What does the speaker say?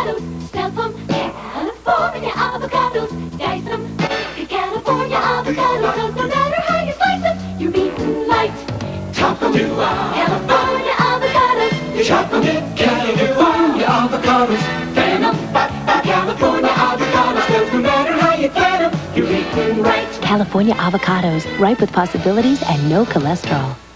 avocados. Sell from California avocados. Dice them, California avocados. 'Cause no matter how you slice them, you're eating light. Chop them to California avocados. Chop them to California avocados. Can them, California avocados. 'Cause no matter how you get them, you're eating right. California avocados, ripe with possibilities and no cholesterol.